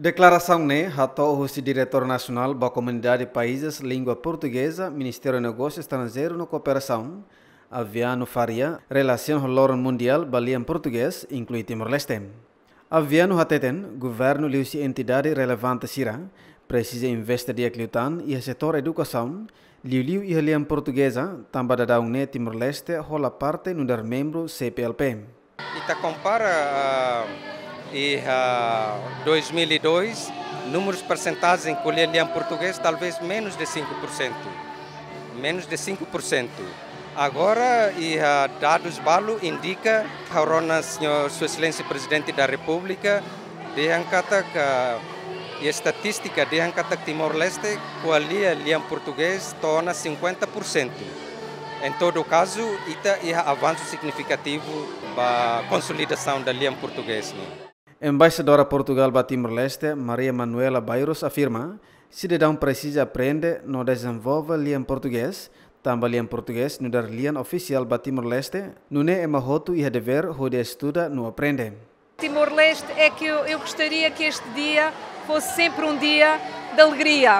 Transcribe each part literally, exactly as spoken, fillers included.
Declaração ne hato o diretor nacional da Comunidade de Países Língua Portuguesa, Ministério do Negócio Estrangeiro e Cooperação, Aviano Faria, relação com o Loro Mundial Balian Português, inclui Timor-Leste. Aviano Hateten, governo e entidade relevante Sira, precisa investir de acliutan e setor educação, liu e Liam Portuguesa, também da ne Timor-Leste, rola parte no der membro C P L P. Ita compara uh... E uh, dois mil e dois, números percentuais em colher português, talvez menos de cinco por cento. Menos de cinco por cento. Agora, e uh, dados balo indica que a senhor, Sua Excelência Presidente da República, de Ancata, e a estatística de Ancata Timor-Leste, com a liam português, torna cinquenta por cento. Em todo caso, ita é avanço significativo para a consolidação da liam português. Embaixadora Portugal para Timor-Leste, Maria Manuela Bairros, afirma que cidadão precisa aprender no desenvolver liam português, também liam português no dar liam oficial para Timor-Leste, não é emahoto e dever onde estuda no aprende. Timor-Leste é que eu, eu gostaria que este dia fosse sempre um dia de alegria,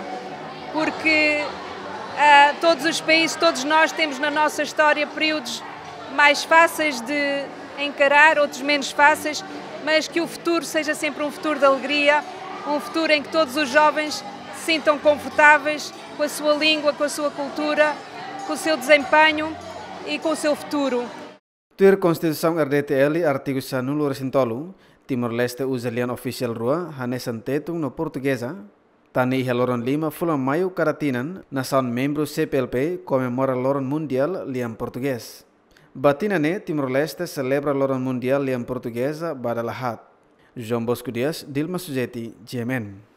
porque uh, todos os países, todos nós temos na nossa história períodos mais fáceis de encarar, outros menos fáceis, mas que o futuro seja sempre um futuro de alegria, um futuro em que todos os jovens se sintam confortáveis com a sua língua, com a sua cultura, com o seu desempenho e com o seu futuro. Ter Constituição R D T L, artigo sanulo recintolo, Timor-Leste usa lian oficial rua, hanesan tetung no portuguesa, tani Loron Lima, fulan maio karatinan, nação membro C P L P, comemora Loron Mundial lian português. Batinane, Timor-Leste celebra Loron Mundial liam portuguesa Badalahat. João Bosco Dias, Dilma Sujeti, G M N.